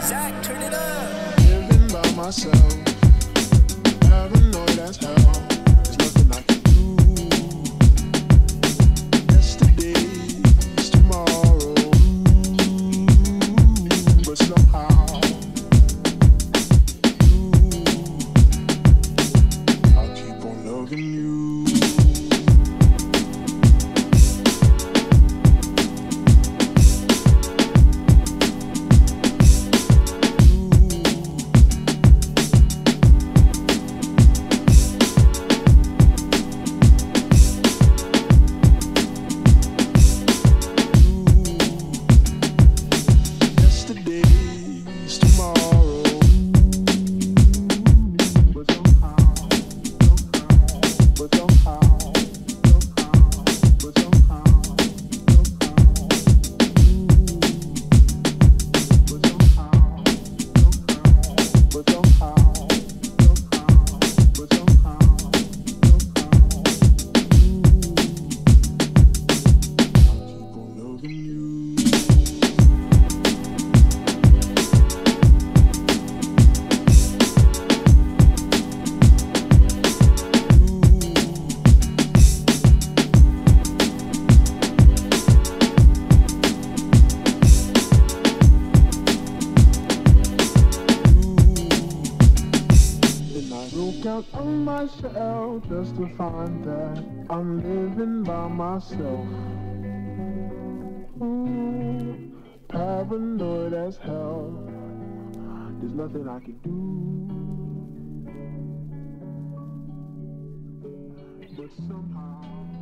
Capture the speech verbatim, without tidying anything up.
Zach, turn it up. Living by myself, paranoid as hell. There's nothing I can do. Yesterday's tomorrow, but somehow I'll keep on loving you. Count on myself just to find that I'm living by myself. Ooh, paranoid as hell. There's nothing I can do, but somehow